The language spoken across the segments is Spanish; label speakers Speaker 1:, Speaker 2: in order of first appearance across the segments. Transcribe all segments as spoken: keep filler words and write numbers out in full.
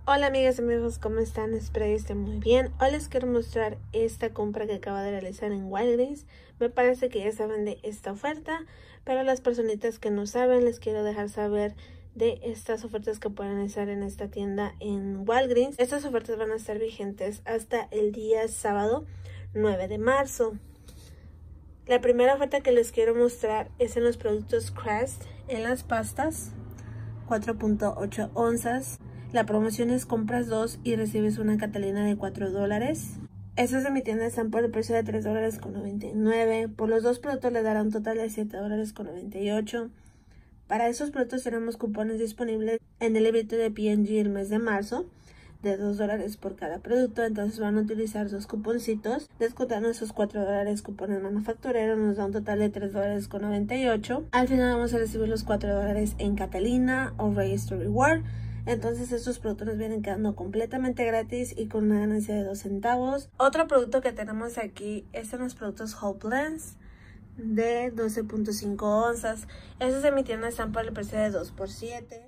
Speaker 1: Hola amigas y amigos, ¿cómo están? Espero que estén muy bien. Hoy les quiero mostrar esta compra que acabo de realizar en Walgreens. Me parece que ya saben de esta oferta, pero a las personitas que no saben les quiero dejar saber de estas ofertas que pueden hacer en esta tienda en Walgreens. Estas ofertas van a estar vigentes hasta el día sábado nueve de marzo. La primera oferta que les quiero mostrar es en los productos Crest, en las pastas cuatro punto ocho onzas. La promoción es compras dos y recibes una Catalina de cuatro dólares. Estas de mi tienda están por el precio de tres dólares con noventa y nueve. Por los dos productos le dará un total de siete dólares con noventa y ocho. Para esos productos tenemos cupones disponibles en el librito de P and G el mes de marzo de dos dólares por cada producto. Entonces van a utilizar dos cuponcitos. Descontando esos cuatro dólares cupones manufactureros nos da un total de tres dólares con noventa y ocho. Al final vamos a recibir los cuatro dólares en Catalina o Race to Reward. Entonces estos productos nos vienen quedando completamente gratis y con una ganancia de dos centavos. Otro producto que tenemos aquí es en los productos Whole Blends de doce punto cinco onzas. Estos de mi tienda están por el precio de dos por siete.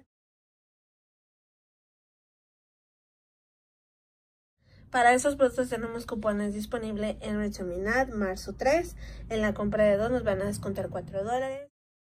Speaker 1: Para esos productos tenemos cupones disponibles en Retuminat marzo tres. En la compra de dos nos van a descontar cuatro dólares.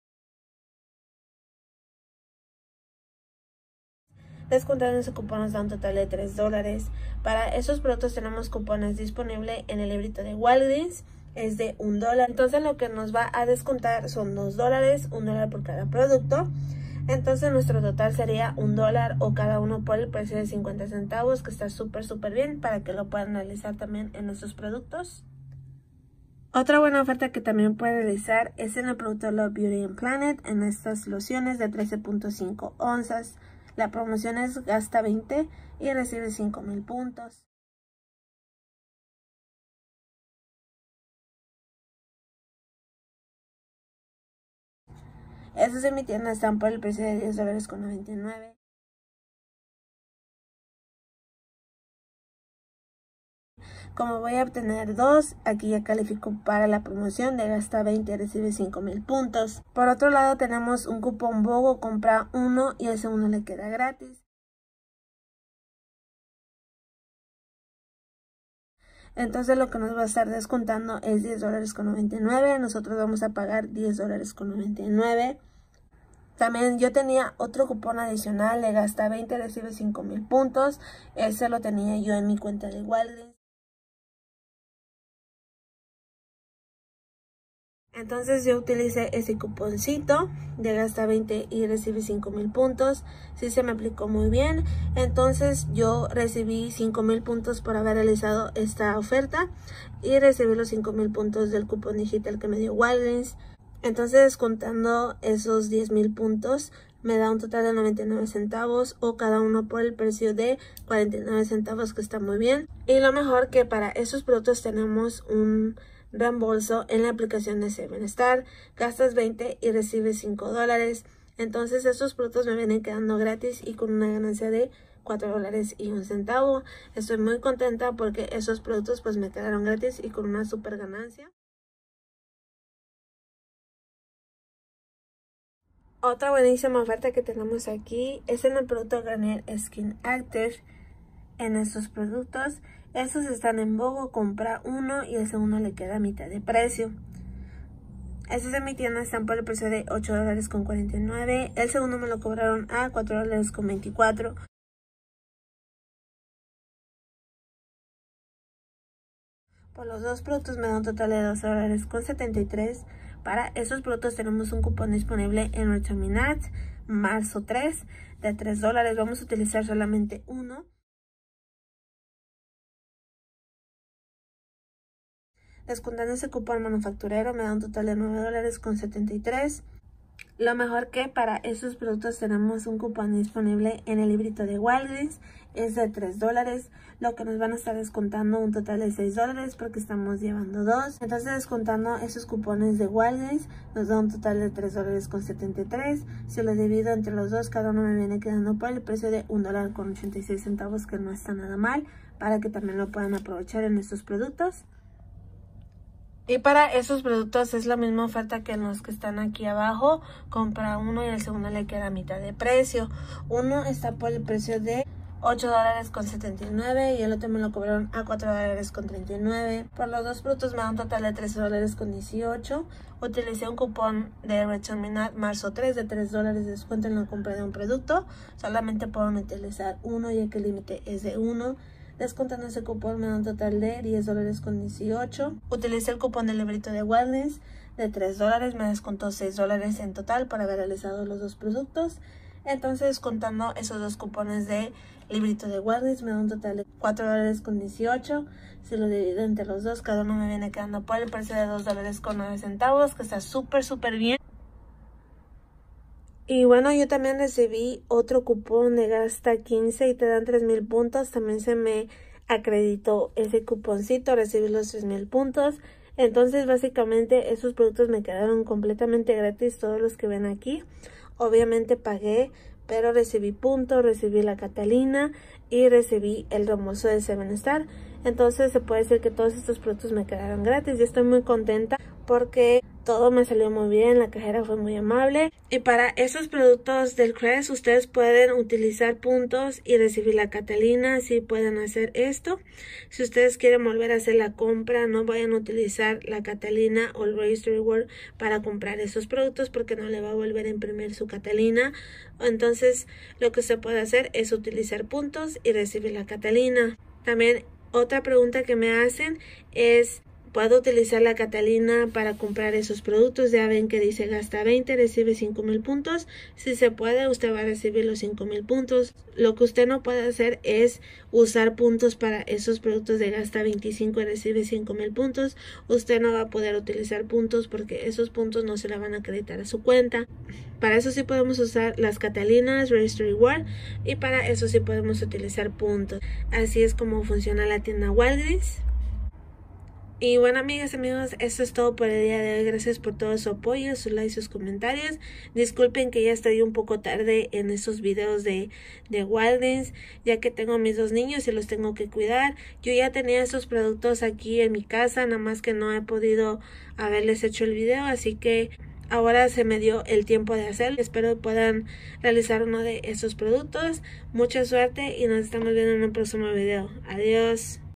Speaker 1: Descontando ese cupón nos da un total de tres dólares. Para esos productos tenemos cupones disponibles en el librito de Walgreens. Es de un dólar. Entonces lo que nos va a descontar son dos dólares. un dólar por cada producto. Entonces nuestro total sería un dólar o cada uno por el precio de cincuenta centavos. Que está súper súper bien para que lo puedan analizar también en nuestros productos. Otra buena oferta que también puede realizar es en el producto Love Beauty and Planet. En estas lociones de trece punto cinco onzas. La promoción es gasta veinte y recibe cinco mil puntos. Estos de mi tienda están por el precio de diez dólares con noventa y nueve. Como voy a obtener dos, aquí ya califico para la promoción de gasta veinte y recibe cinco mil puntos. Por otro lado tenemos un cupón BOGO, compra uno y el segundo le queda gratis. Entonces lo que nos va a estar descontando es diez dólares con noventa y nueve. Nosotros vamos a pagar diez dólares con noventa y nueve. También yo tenía otro cupón adicional de gasta veinte, recibe cinco mil puntos. Ese lo tenía yo en mi cuenta de Walgreens. Entonces yo utilicé ese cuponcito de gasta veinte y recibe cinco mil puntos. Sí se me aplicó muy bien. Entonces yo recibí cinco mil puntos por haber realizado esta oferta. Y recibí los cinco mil puntos del cupón digital que me dio Walgreens. Entonces descontando esos diez mil puntos me da un total de noventa y nueve centavos o cada uno por el precio de cuarenta y nueve centavos, que está muy bien. Y lo mejor que para esos productos tenemos un reembolso en la aplicación de Seven Star. Gastas veinte y recibes cinco dólares. Entonces estos productos me vienen quedando gratis y con una ganancia de cuatro dólares y un centavo. Estoy muy contenta porque esos productos pues me quedaron gratis y con una super ganancia. Otra buenísima oferta que tenemos aquí es en el producto Garnier Skin Active. En estos productos, estos están en BOGO, compra uno y el segundo le queda a mitad de precio. Estos de mi tienda están por el precio de ocho dólares con cuarenta y nueve. El segundo me lo cobraron a cuatro dólares con veinticuatro. Por los dos productos me da un total de doce dólares con setenta y tres. Para esos productos tenemos un cupón disponible en Retuminat marzo tres de tres dólares. Vamos a utilizar solamente uno. Descontando ese cupón manufacturero me da un total de nueve dólares con setenta y tres. Lo mejor que para esos productos tenemos un cupón disponible en el librito de Walgreens. Es de tres dólares, lo que nos van a estar descontando un total de seis dólares porque estamos llevando dos. Entonces descontando esos cupones de Walgreens nos da un total de tres dólares con setenta y tres. Si lo divido entre los dos, cada uno me viene quedando por el precio de un dólar con ochenta y seis centavos, que no está nada mal, para que también lo puedan aprovechar en estos productos. Y para esos productos es la misma oferta que en los que están aquí abajo. Compra uno y el segundo le queda a mitad de precio. Uno está por el precio de ocho dólares con setenta y nueve y el otro me lo cobraron a cuatro dólares con treinta y nueve. Por los dos productos me da un total de trece dólares con dieciocho. Utilicé un cupón de Reterminat marzo tres de tres dólares de descuento en la compra de un producto. Solamente puedo utilizar uno ya que el límite es de uno. Descontando ese cupón me da un total de diez dólares con dieciocho. Utilicé el cupón del librito de wellness de tres dólares. Me descontó seis dólares en total por haber realizado los dos productos. Entonces, contando esos dos cupones de librito de wellness, me da un total de cuatro dólares con dieciocho. Si lo divido entre los dos, cada uno me viene quedando por el precio de dos dólares con nueve centavos, que está súper, súper bien. Y bueno, yo también recibí otro cupón de Gasta quince y te dan tres mil puntos. También se me acreditó ese cuponcito, recibí los tres mil puntos. Entonces, básicamente, esos productos me quedaron completamente gratis, todos los que ven aquí. Obviamente pagué, pero recibí puntos, recibí la Catalina y recibí el reembolso de Seven Star. Entonces se puede decir que todos estos productos me quedaron gratis. Yo estoy muy contenta porque todo me salió muy bien, la cajera fue muy amable. Y para esos productos del Crest ustedes pueden utilizar puntos y recibir la Catalina, si pueden hacer esto. Si ustedes quieren volver a hacer la compra, no vayan a utilizar la Catalina o el Race Reward para comprar esos productos porque no le va a volver a imprimir su Catalina. Entonces lo que usted puede hacer es utilizar puntos y recibir la Catalina. También otra pregunta que me hacen es: ¿puedo utilizar la Catalina para comprar esos productos? Ya ven que dice gasta veinte, recibe cinco mil puntos. Si se puede, usted va a recibir los cinco mil puntos. Lo que usted no puede hacer es usar puntos para esos productos de gasta veinticinco y recibe cinco mil puntos. Usted no va a poder utilizar puntos porque esos puntos no se le van a acreditar a su cuenta. Para eso sí podemos usar las Catalinas, Race to Reward, y para eso sí podemos utilizar puntos. Así es como funciona la tienda Walgreens. Y bueno, amigas, amigos, esto es todo por el día de hoy. Gracias por todo su apoyo, sus likes, sus comentarios. Disculpen que ya estoy un poco tarde en estos videos de, de Walgreens, ya que tengo mis dos niños y los tengo que cuidar. Yo ya tenía estos productos aquí en mi casa, nada más que no he podido haberles hecho el video, así que ahora se me dio el tiempo de hacerlo. Espero puedan realizar uno de esos productos. Mucha suerte y nos estamos viendo en un próximo video. Adiós.